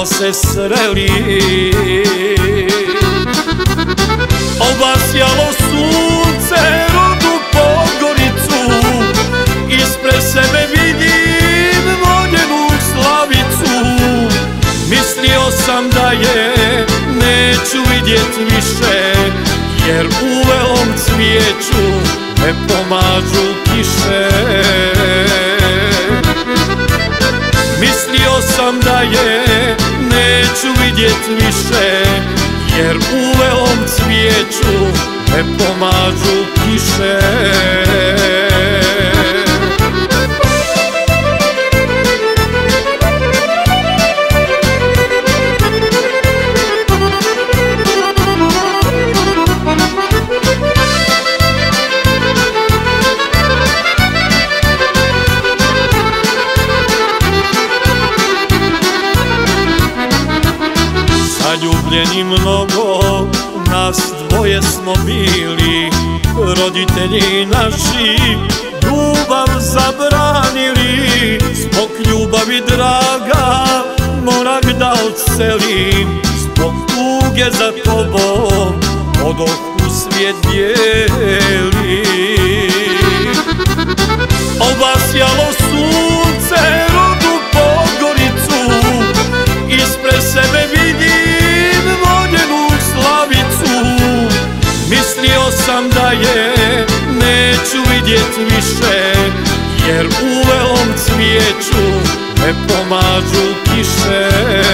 smo se sreli. Obasjalo sunce rodu Podgoricu, ispred sebe vidim voljenu Slavicu. Mislio sam da je neću vidjet više, jer u velom cvijeću me pomažu kiše. Mislio sam da je neću vidjet više, jer u velom cvijeću me pomažu kiše. Zaljubljeni mnogo, nas dvoje smo bili, roditelji naši ljubav zabranili. Zbog ljubavi draga moram da odselim, zbog tuge za tobom odoh u svijet bijeli. Obasjalo sunce rodu Podgoricu, ispred sebe vidim voljenu Slavicu. Mislio sam da je neću vidjet više, jer u velom cvijeću me pomažu kiše.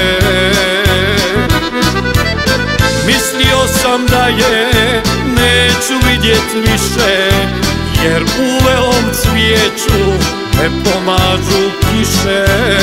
Mislio sam da je neću vidjet više, jer u velom cvijeću me pomažu kiše.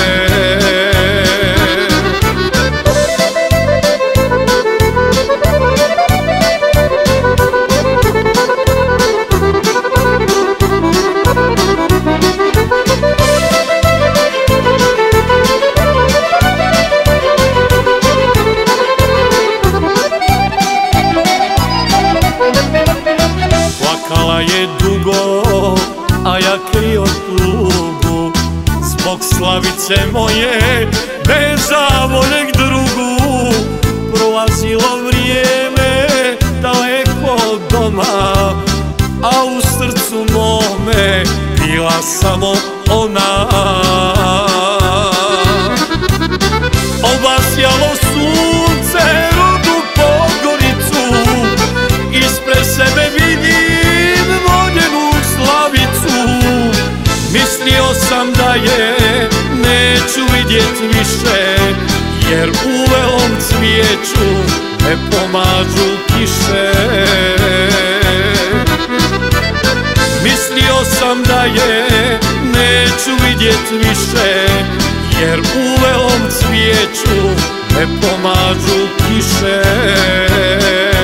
Plakala je dugo, a ja krio tugu, zbog Slavice moje bezavoljeg drugu. Prolazilo vrijeme daleko od doma, a u srcu mome bila samo ona. Obasjalo sunce rodu Podgoricu, ispred sebe vidim voljenu Slavicu. Mislio sam da je neću vidjet više, jer u velom cvijeću me pomažu kiše. Mislio sam da je neću vidjet više, jer u velom cvijeću me pomažu kiše.